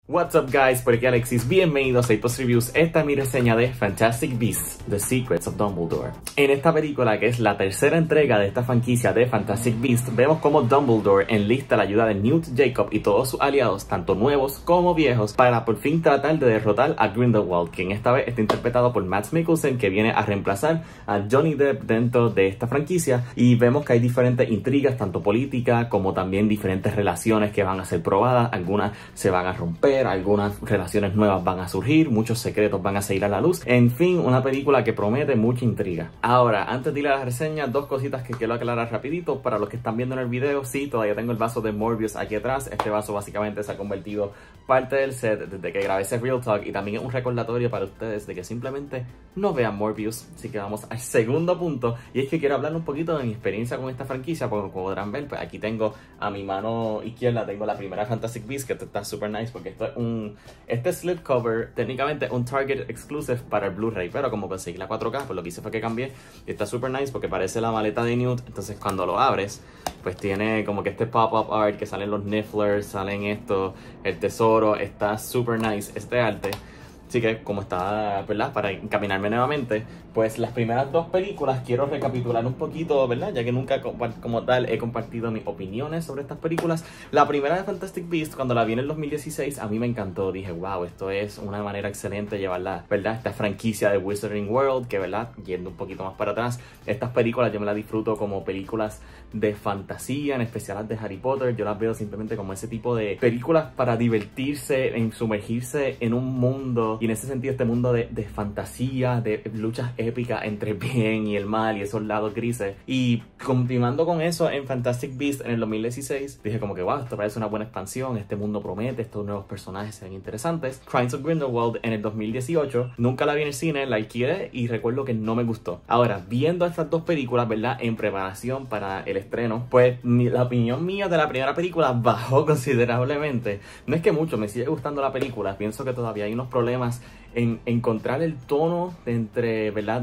What's up guys, por aquí Alexis, bienvenidos a Post Reviews. Esta es mi reseña de Fantastic Beasts: The Secrets of Dumbledore. En esta película, que es la tercera entrega de esta franquicia de Fantastic Beasts, vemos cómo Dumbledore enlista la ayuda de Newt Jacob y todos sus aliados, tanto nuevos como viejos, para por fin tratar de derrotar a Grindelwald, quien esta vez está interpretado por Mads Mikkelsen, que viene a reemplazar a Johnny Depp dentro de esta franquicia. Y vemos que hay diferentes intrigas, tanto políticas como también diferentes relaciones que van a ser probadas. Algunas se van a romper, algunas relaciones nuevas van a surgir, muchos secretos van a salir a la luz. En fin, una película que promete mucha intriga. Ahora, antes de ir a la reseña, dos cositas que quiero aclarar rapidito para los que están viendo en el video. Sí, todavía tengo el vaso de Morbius aquí atrás. Este vaso básicamente se ha convertido parte del set desde que grabé ese Real Talk, y también es un recordatorio para ustedes de que simplemente no vean Morbius. Así que vamos al segundo punto, y es que quiero hablar un poquito de mi experiencia con esta franquicia, porque como podrán ver, pues aquí tengo a mi mano izquierda, tengo la primera Fantastic Beasts, que está super nice porque esto es este slipcover, técnicamente un Target exclusive para el Blu-ray, pero como conseguí la 4K, pues lo que hice fue que cambié, y está super nice porque parece la maleta de Newt. Entonces cuando lo abres, pues tiene como que este pop-up art, que salen los Nifflers, salen esto, el tesoro, está super nice este arte. Así que como está, ¿verdad? Para encaminarme nuevamente, pues las primeras dos películas quiero recapitular un poquito, ¿verdad? Ya que nunca como tal he compartido mis opiniones sobre estas películas. La primera de Fantastic Beasts, cuando la vi en el 2016, a mí me encantó. Dije, wow, esto es una manera excelente de llevarla, ¿verdad? Esta franquicia de Wizarding World, que, ¿verdad? Yendo un poquito más para atrás, estas películas yo me las disfruto como películas de fantasía, en especial las de Harry Potter. Yo las veo simplemente como ese tipo de películas para divertirse, en sumergirse en un mundo, y en ese sentido este mundo de fantasía, de luchas épicas entre el bien y el mal y esos lados grises. Y continuando con eso, en Fantastic Beasts en el 2016 dije como que wow, esto parece una buena expansión, este mundo promete, estos nuevos personajes se ven interesantes. Crimes of Grindelwald en el 2018, nunca la vi en el cine, la alquilé y recuerdo que no me gustó. Ahora, viendo estas dos películas, ¿verdad? En preparación para el estreno, pues la opinión mía de la primera película bajó considerablemente. No es que mucho, me sigue gustando la película, pienso que todavía hay unos problemas en encontrar el tono entre, ¿verdad?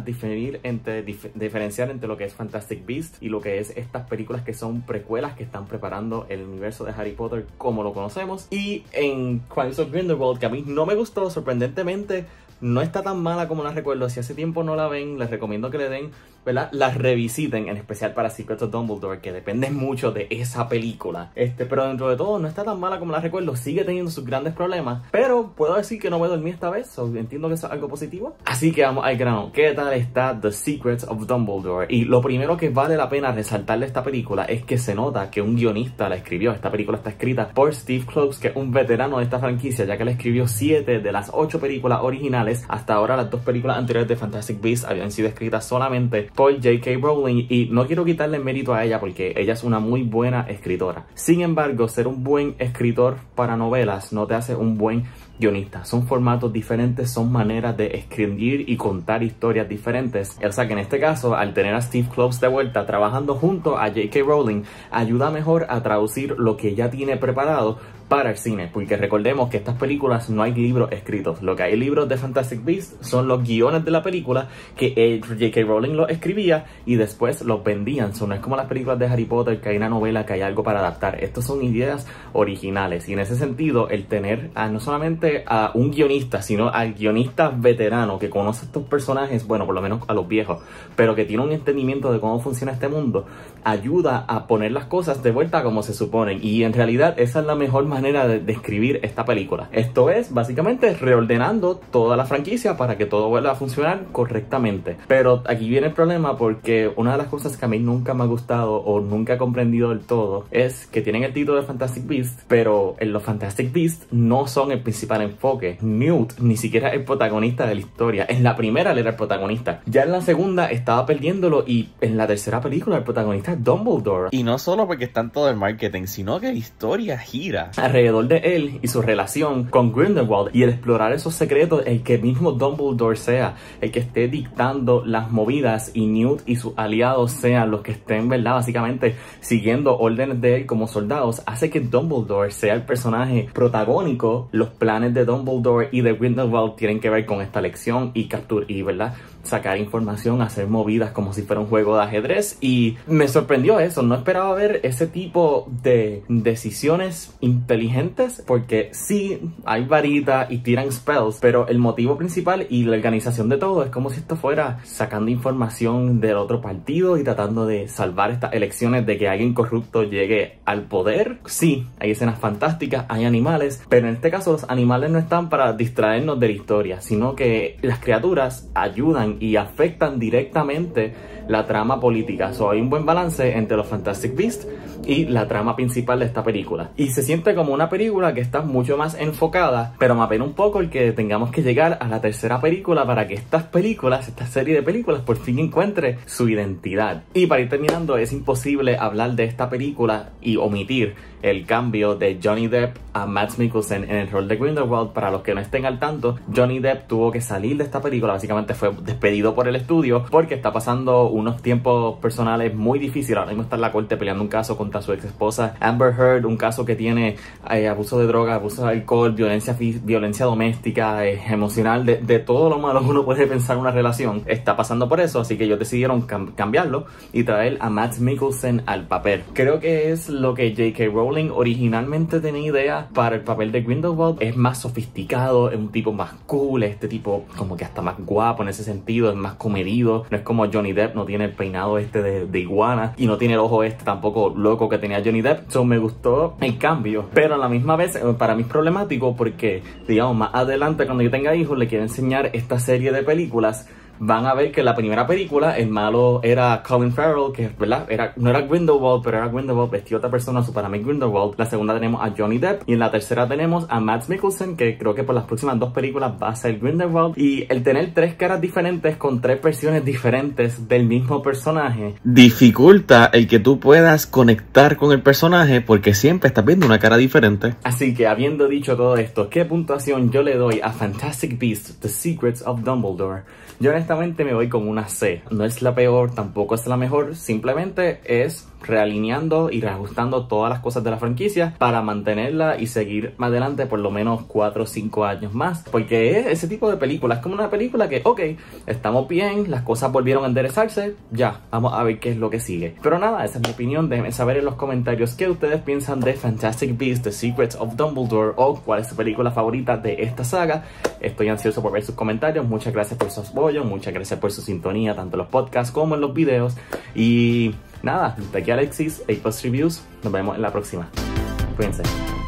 Diferenciar entre lo que es Fantastic Beasts y lo que es estas películas que son precuelas que están preparando el universo de Harry Potter como lo conocemos. Y en Crimes of Grindelwald, que a mí no me gustó, sorprendentemente no está tan mala como la recuerdo. Si hace tiempo no la ven, les recomiendo que le den, ¿verdad? La revisiten, en especial para Secrets of Dumbledore, que depende mucho de esa película. Pero dentro de todo no está tan mala como la recuerdo. Sigue teniendo sus grandes problemas, pero puedo decir que no me dormí esta vez, entiendo que eso es algo positivo. Así que vamos al grano. ¿Qué tal está The Secrets of Dumbledore? Y lo primero que vale la pena resaltar de esta película es que se nota que un guionista la escribió. Esta película está escrita por Steve Kloves, que es un veterano de esta franquicia, ya que le escribió 7 de las 8 películas originales. Hasta ahora las 2 películas anteriores de Fantastic Beasts habían sido escritas solamente por J.K. Rowling, y no quiero quitarle mérito a ella porque ella es una muy buena escritora. Sin embargo, ser un buen escritor para novelas no te hace un buen guionista. Son formatos diferentes, son maneras de escribir y contar historias diferentes. O sea que en este caso, al tener a Steve Kloves de vuelta trabajando junto a J.K. Rowling, ayuda mejor a traducir lo que ya tiene preparado para el cine, porque recordemos que estas películas no hay libros escritos. Lo que hay libros de Fantastic Beasts son los guiones de la película que J.K. Rowling los escribía y después los vendían. No es como las películas de Harry Potter, que hay una novela, que hay algo para adaptar. Estos son ideas originales, y en ese sentido el tener no solamente a un guionista, sino al guionista veterano que conoce estos personajes, bueno, por lo menos a los viejos, pero que tiene un entendimiento de cómo funciona este mundo, ayuda a poner las cosas de vuelta como se suponen. Y en realidad esa es la mejor manera de escribir esta película. Esto es básicamente reordenando toda la franquicia para que todo vuelva a funcionar correctamente. Pero aquí viene el problema, porque una de las cosas que a mí nunca me ha gustado o nunca he comprendido del todo es que tienen el título de Fantastic Beasts, pero en los Fantastic Beasts no son el principal enfoque. Newt ni siquiera es el protagonista de la historia. En la primera él era el protagonista, ya en la segunda estaba perdiéndolo, y en la tercera película el protagonista es Dumbledore. Y no solo porque está en todo el marketing, sino que la historia gira alrededor de él y su relación con Grindelwald, y el explorar esos secretos, el que mismo Dumbledore sea el que esté dictando las movidas y Newt y sus aliados sean los que estén, ¿verdad? Básicamente siguiendo órdenes de él como soldados, hace que Dumbledore sea el personaje protagónico. Los planes de Dumbledore y de Grindelwald tienen que ver con esta lección y ¿verdad? sacar información, hacer movidas como si fuera un juego de ajedrez, y me sorprendió eso. No esperaba ver ese tipo de decisiones inteligentes, porque sí, hay varitas y tiran spells, pero el motivo principal y la organización de todo es como si esto fuera sacando información del otro partido y tratando de salvar estas elecciones de que alguien corrupto llegue al poder. Sí, hay escenas fantásticas, hay animales, pero en este caso los animales no están para distraernos de la historia, sino que las criaturas ayudan y afectan directamente la trama política. So, hay un buen balance entre los Fantastic Beasts y la trama principal de esta película. Y se siente como una película que está mucho más enfocada, pero me apena un poco el que tengamos que llegar a la tercera película para que esta serie de películas por fin encuentre su identidad. Y para ir terminando, es imposible hablar de esta película y omitir el cambio de Johnny Depp a Mads Mikkelsen en el rol de Grindelwald. Para los que no estén al tanto, Johnny Depp tuvo que salir de esta película, básicamente fue despedido por el estudio porque está pasando unos tiempos personales muy difíciles. Ahora mismo está en la corte peleando un caso contra su ex esposa Amber Heard, un caso que tiene abuso de droga, abuso de alcohol, violencia doméstica, emocional, de todo lo malo que uno puede pensar en una relación. Está pasando por eso, así que ellos decidieron cambiarlo y traer a Mads Mikkelsen al papel. Creo que es lo que J.K. Rowling originalmente tenía idea para el papel de Grindelwald. Es más sofisticado, es un tipo más cool, este tipo como que hasta más guapo en ese sentido, es más comedido, no es como Johnny Depp, no tiene el peinado este de iguana y no tiene el ojo este tampoco loco que tenía Johnny Depp. So, me gustó el cambio, pero a la misma vez para mí es problemático porque, digamos, más adelante cuando yo tenga hijos le quiero enseñar esta serie de películas. Van a ver que en la primera película el malo era Colin Farrell, que ¿verdad? No era Grindelwald, pero era Grindelwald vestido otra persona, para mí Grindelwald. La segunda tenemos a Johnny Depp y en la tercera tenemos a Mads Mikkelsen, que creo que por las próximas dos películas va a ser Grindelwald. Y el tener tres caras diferentes con tres versiones diferentes del mismo personaje dificulta el que tú puedas conectar con el personaje porque siempre estás viendo una cara diferente. Así que habiendo dicho todo esto, ¿qué puntuación yo le doy a Fantastic Beasts: The Secrets of Dumbledore? Yo honestamente me voy con una C. No es la peor, tampoco es la mejor, simplemente es realineando y reajustando todas las cosas de la franquicia para mantenerla y seguir más adelante por lo menos 4 o 5 años más, porque es ese tipo de película, es como una película que, ok, estamos bien, las cosas volvieron a enderezarse, ya, vamos a ver qué es lo que sigue. Pero nada, esa es mi opinión, déjenme saber en los comentarios qué ustedes piensan de Fantastic Beasts: The Secrets of Dumbledore, o cuál es su película favorita de esta saga. Estoy ansioso por ver sus comentarios, muchas gracias por su apoyo, muchas gracias por su sintonía, tanto en los podcasts como en los videos, y nada, de aquí Alexis, A+ Reviews, nos vemos en la próxima. Cuídense.